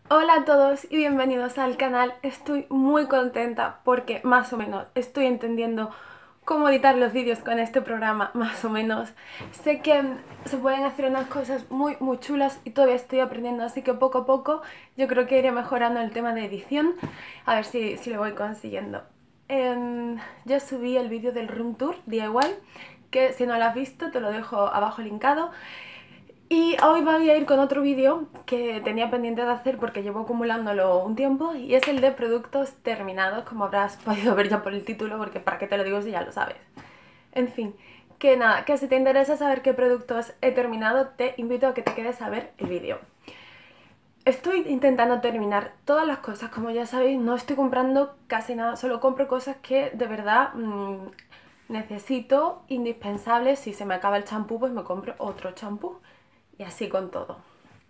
Hola a todos y bienvenidos al canal. Estoy muy contenta porque más o menos estoy entendiendo cómo editar los vídeos con este programa, más o menos. Sé que se pueden hacer unas cosas muy chulas y todavía estoy aprendiendo, así que poco a poco yo creo que iré mejorando el tema de edición, a ver si lo voy consiguiendo. Yo subí el vídeo del Room Tour DIY, que si no lo has visto te lo dejo abajo linkado. Y hoy voy a ir con otro vídeo que tenía pendiente de hacer porque llevo acumulándolo un tiempo y es el de productos terminados, como habrás podido ver ya por el título, porque para qué te lo digo si ya lo sabes. En fin, que nada, que si te interesa saber qué productos he terminado, te invito a que te quedes a ver el vídeo. Estoy intentando terminar todas las cosas, como ya sabéis, no estoy comprando casi nada, solo compro cosas que de verdad necesito, indispensables. Si se me acaba el champú, pues me compro otro champú y así con todo.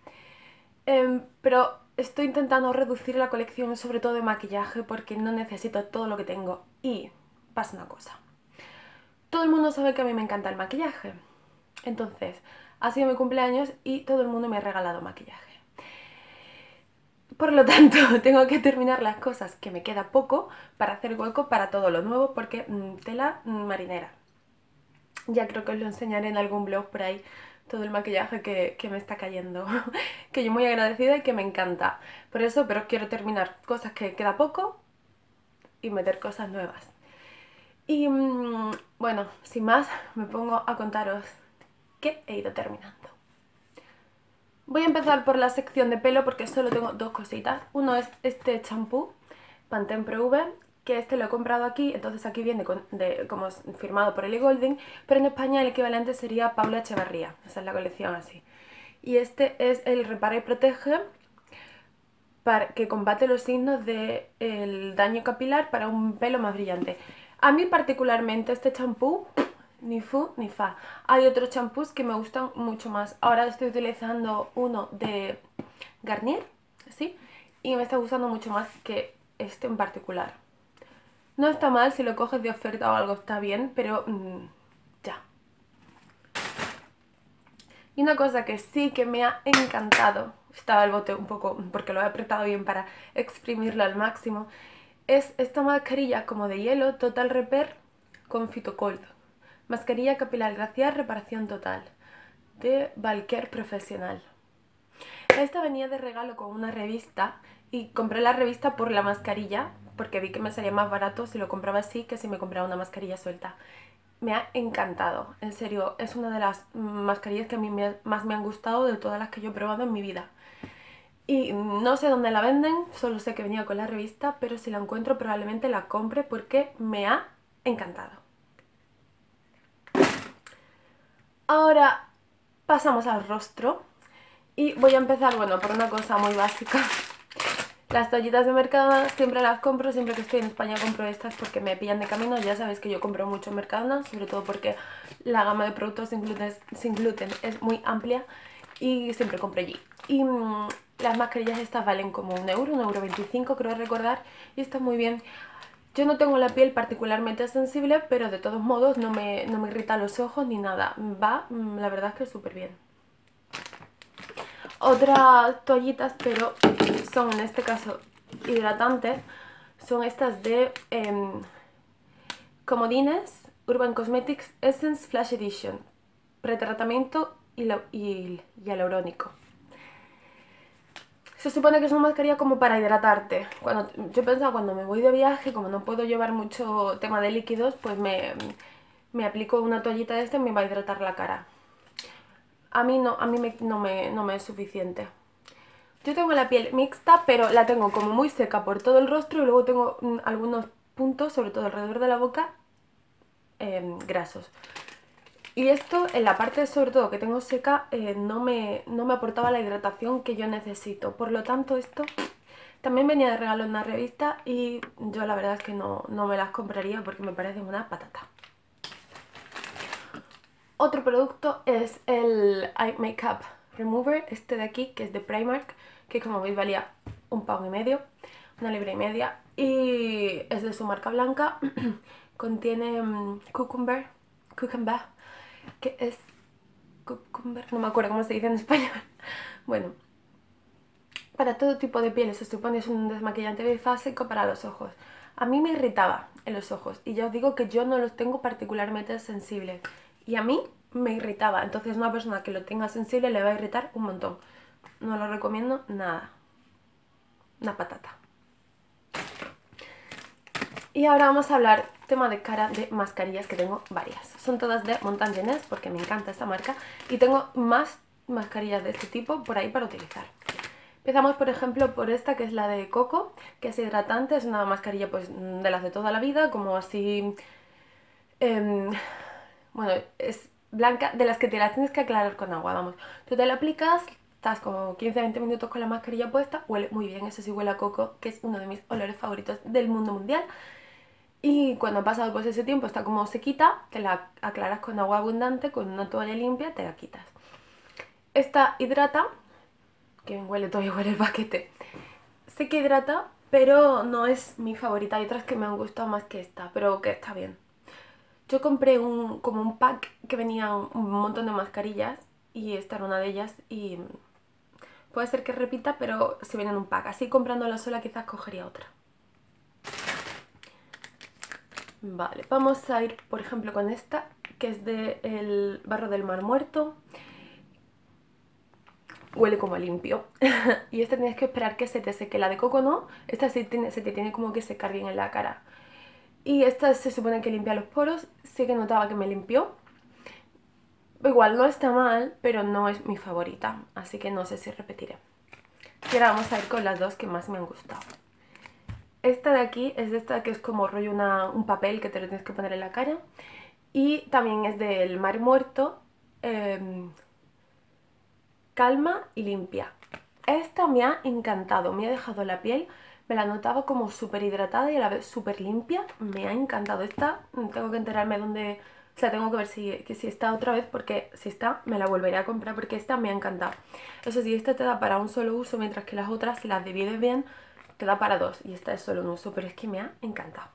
Pero estoy intentando reducir la colección, sobre todo de maquillaje, porque no necesito todo lo que tengo. Y pasa una cosa. Todo el mundo sabe que a mí me encanta el maquillaje. Entonces, ha sido mi cumpleaños y todo el mundo me ha regalado maquillaje. Por lo tanto, tengo que terminar las cosas que me queda poco para hacer hueco para todo lo nuevo, porque tela marinera. Ya creo que os lo enseñaré en algún blog por ahí, todo el maquillaje que me está cayendo, que yo muy agradecida y que me encanta. Por eso, pero quiero terminar cosas que queda poco y meter cosas nuevas. Y bueno, sin más, me pongo a contaros qué he ido terminando. Voy a empezar por la sección de pelo porque solo tengo dos cositas. Uno es este champú Pantene Pro V, que este lo he comprado aquí, entonces aquí viene como firmado por Ellie Goulding, pero en España el equivalente sería Paula Echevarría, esa es la colección así. Y este es el Repara y Protege, que combate los signos del daño capilar para un pelo más brillante. A mí particularmente este champú, ni fu ni fa. Hay otros champús que me gustan mucho más. Ahora estoy utilizando uno de Garnier, ¿sí? Y me está gustando mucho más que este en particular. No está mal, si lo coges de oferta o algo está bien, pero ya. Y una cosa que sí que me ha encantado, estaba el bote un poco, porque lo he apretado bien para exprimirlo al máximo, es esta mascarilla como de hielo, Total Repair con Phytocold. Mascarilla capilar glaciar, reparación total, de Valker Profesional. Esta venía de regalo con una revista y compré la revista por la mascarilla, porque vi que me salía más barato si lo compraba así que si me compraba una mascarilla suelta. Me ha encantado, en serio, es una de las mascarillas que a mí más me han gustado de todas las que yo he probado en mi vida. Y no sé dónde la venden, solo sé que venía con la revista, pero si la encuentro probablemente la compre porque me ha encantado. Ahora pasamos al rostro y voy a empezar, bueno, por una cosa muy básica. Las toallitas de Mercadona siempre las compro, siempre que estoy en España compro estas porque me pillan de camino. Ya sabéis que yo compro mucho en Mercadona, sobre todo porque la gama de productos sin gluten es muy amplia y siempre compro allí. Y las mascarillas estas valen como un euro, 1,25 € creo recordar, y están muy bien. Yo no tengo la piel particularmente sensible, pero de todos modos no me irrita los ojos ni nada. Va, la verdad es que súper bien. Otras toallitas, pero son en este caso hidratantes, son estas de Comodines Urban Cosmetics Essence Flash Edition, pretratamiento hialurónico. Se supone que es una mascarilla como para hidratarte. Yo pensaba, cuando me voy de viaje, como no puedo llevar mucho tema de líquidos, pues me aplico una toallita de este y me va a hidratar la cara. A mí no me es suficiente. Yo tengo la piel mixta, pero la tengo como muy seca por todo el rostro y luego tengo algunos puntos, sobre todo alrededor de la boca, grasos. Y esto, en la parte sobre todo que tengo seca, no me aportaba la hidratación que yo necesito. Por lo tanto, esto también venía de regalo en una revista y yo la verdad es que no me las compraría porque me parecen una patata. Otro producto es el Eye Makeup Remover, este de aquí, que es de Primark, que como veis valía £1,50, £1,50, y es de su marca blanca. Contiene cucumber, que es cucumber, no me acuerdo cómo se dice en español. Bueno, para todo tipo de piel, se supone es un desmaquillante bifásico para los ojos. A mí me irritaba en los ojos y ya os digo que yo no los tengo particularmente sensibles y a mí me irritaba, entonces una persona que lo tenga sensible le va a irritar un montón. No lo recomiendo nada. Una patata. Y ahora vamos a hablar tema de cara de mascarillas, que tengo varias. Son todas de Montagne porque me encanta esta marca y tengo más mascarillas de este tipo por ahí para utilizar. Empezamos por ejemplo por esta que es la de Coco, que es hidratante, es una mascarilla pues de las de toda la vida, como así... bueno, es blanca, de las que te las tienes que aclarar con agua, vamos. Tú te la aplicas, estás como 15-20 minutos con la mascarilla puesta, huele muy bien, eso sí huele a coco, que es uno de mis olores favoritos del mundo mundial. Y cuando ha pasado pues ese tiempo está como sequita, te la aclaras con agua abundante, con una toalla limpia, te la quitas. Esta hidrata, que huele, todavía huele el paquete. Sé que hidrata, pero no es mi favorita. Hay otras que me han gustado más que esta, pero que está bien. Yo compré como un pack que venía un montón de mascarillas y esta era una de ellas y puede ser que repita, pero si viene en un pack. Así comprándola sola quizás cogería otra. Vale, vamos a ir por ejemplo con esta, que es del Barro del Mar Muerto. Huele como a limpio. Y esta tienes que esperar que se te seque. La de Coco no, esta sí se te tiene como que secar bien en la cara. Y esta se supone que limpia los poros, sí que notaba que me limpió. Igual no está mal, pero no es mi favorita, así que no sé si repetiré. Y ahora vamos a ir con las dos que más me han gustado. Esta de aquí es de esta que es como rollo un papel que te lo tienes que poner en la cara. Y también es del Mar Muerto, calma y limpia. Esta me ha encantado, me ha dejado la piel, me la notaba como súper hidratada y a la vez súper limpia. Me ha encantado esta, tengo que enterarme dónde... O sea, tengo que ver si está otra vez, porque si está me la volveré a comprar porque esta me ha encantado. Eso sí, esta te da para un solo uso, mientras que las otras, si las divides bien, te da para dos. Y esta es solo un uso, pero es que me ha encantado.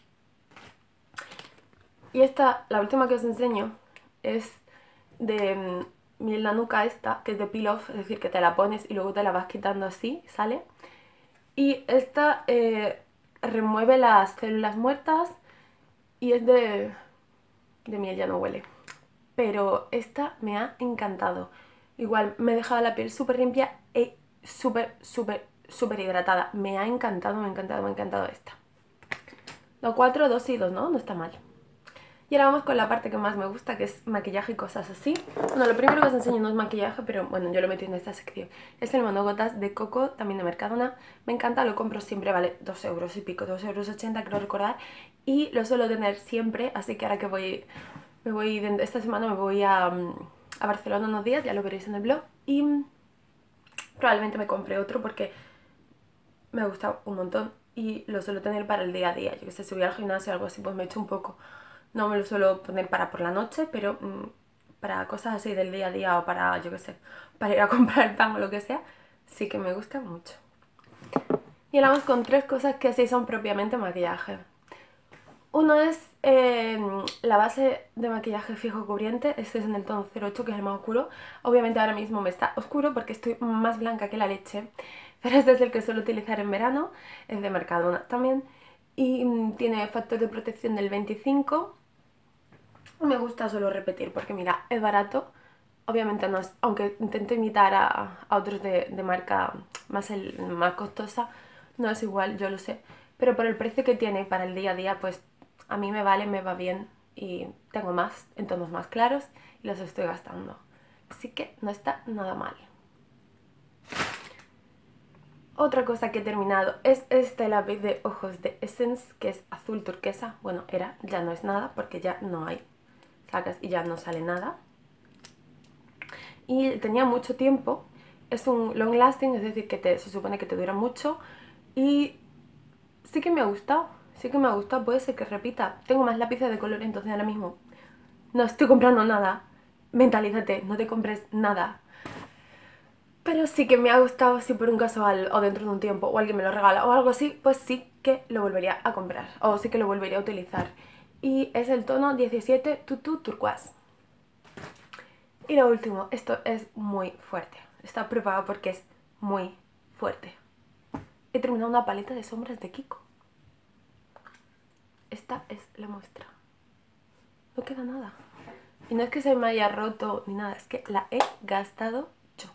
Y esta, la última que os enseño, es de miel la nuca esta, que es de peel off, es decir, que te la pones y luego te la vas quitando así, sale. Y esta remueve las células muertas y es de miel, ya no huele. Pero esta me ha encantado. Igual me he dejado la piel súper limpia y súper hidratada. Me ha encantado, me ha encantado, me ha encantado esta. Lo 4, 2 y 2, ¿no? No está mal. Y ahora vamos con la parte que más me gusta, que es maquillaje y cosas así. Bueno, lo primero que os enseño no es maquillaje, pero bueno, yo lo metí en esta sección. Es el monogotas de Coco, también de Mercadona. Me encanta, lo compro siempre, vale 2 euros y pico, 2,80 €, creo recordar. Y lo suelo tener siempre, así que ahora que esta semana me voy a Barcelona unos días, ya lo veréis en el blog. Y probablemente me compre otro porque me ha gustado un montón y lo suelo tener para el día a día. Yo que sé, si voy al gimnasio o algo así, pues me echo un poco. No me lo suelo poner para por la noche, pero para cosas así del día a día o para, yo qué sé, para ir a comprar pan o lo que sea, sí que me gusta mucho. Y ahora vamos con 3 cosas que sí son propiamente maquillaje. Uno es la base de maquillaje fijo cubriente, este es en el tono 08, que es el más oscuro. Obviamente ahora mismo me está oscuro porque estoy más blanca que la leche, pero este es el que suelo utilizar en verano, es de Mercadona también. Y tiene factor de protección del 25. Me gusta solo repetir porque mira, es barato. Obviamente no es, aunque intento imitar a otros de marca más costosa, no es igual, yo lo sé. Pero por el precio que tiene para el día a día, pues a mí me vale, me va bien y tengo más en tonos más claros y los estoy gastando. Así que no está nada mal. Otra cosa que he terminado es este lápiz de ojos de Essence, que es azul turquesa. Bueno, ya no es nada porque ya no hay. Sacas y ya no sale nada. Y tenía mucho tiempo. Es un long lasting, es decir, que se supone que te dura mucho. Y sí que me ha gustado. Sí que me ha gustado, puede ser que repita. Tengo más lápices de color, entonces ahora mismo no estoy comprando nada. Mentalízate, no te compres nada. Pero sí que me ha gustado, si por un casual o dentro de un tiempo o alguien me lo regala o algo así, pues sí que lo volvería a comprar o sí que lo volvería a utilizar. Y es el tono 17 Tutu Turquoise. Y lo último, esto es muy fuerte. Está preparado porque es muy fuerte. He terminado una paleta de sombras de Kiko. Esta es la muestra. No queda nada. Y no es que se me haya roto ni nada, es que la he gastado yo.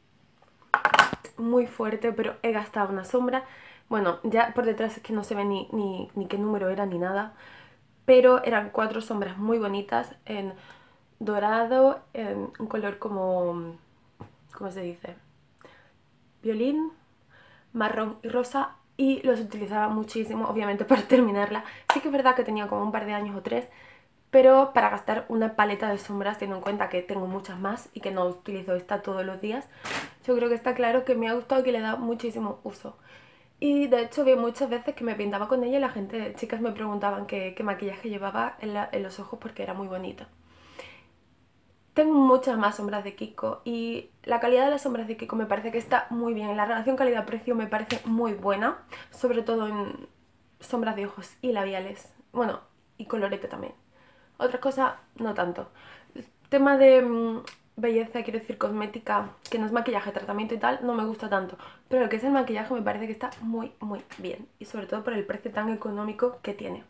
Muy fuerte, pero he gastado una sombra. Bueno, ya por detrás es que no se ve ni qué número era ni nada. Pero eran 4 sombras muy bonitas en dorado, en un color como... ¿cómo se dice? Violín, marrón y rosa. Y los utilizaba muchísimo, obviamente, para terminarla. Sí que es verdad que tenía como un par de años o 3, pero para gastar una paleta de sombras, teniendo en cuenta que tengo muchas más y que no utilizo esta todos los días, yo creo que está claro que me ha gustado y que le da muchísimo uso. Y de hecho vi muchas veces que me pintaba con ella y la gente, chicas me preguntaban qué maquillaje llevaba en los ojos porque era muy bonita. Tengo muchas más sombras de Kiko y la calidad de las sombras de Kiko me parece que está muy bien. La relación calidad-precio me parece muy buena, sobre todo en sombras de ojos y labiales. Bueno, y colorete también. Otra cosa, no tanto. Tema de belleza, quiero decir cosmética, que no es maquillaje, tratamiento y tal, no me gusta tanto. Pero lo que es el maquillaje me parece que está muy, muy bien. Y sobre todo por el precio tan económico que tiene.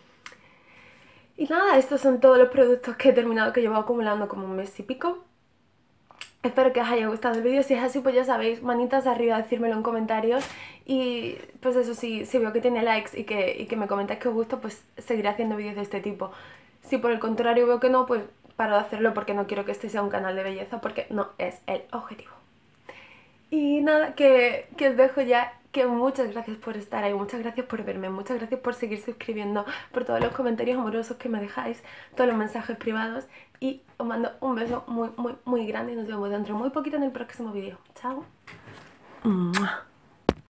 Y nada, estos son todos los productos que he terminado, que llevo acumulando como un mes y pico. Espero que os haya gustado el vídeo. Si es así, pues ya sabéis, manitas arriba, decírmelo en comentarios. Y pues eso, si veo que tiene likes y que me comentáis que os gusta, pues seguiré haciendo vídeos de este tipo. Si por el contrario veo que no, pues paro de hacerlo porque no quiero que este sea un canal de belleza, porque no es el objetivo. Y nada, que os dejo ya, que muchas gracias por estar ahí, muchas gracias por verme, muchas gracias por seguir suscribiendo, por todos los comentarios amorosos que me dejáis, todos los mensajes privados, y os mando un beso muy, muy, muy grande y nos vemos dentro de muy poquito en el próximo vídeo. Chao.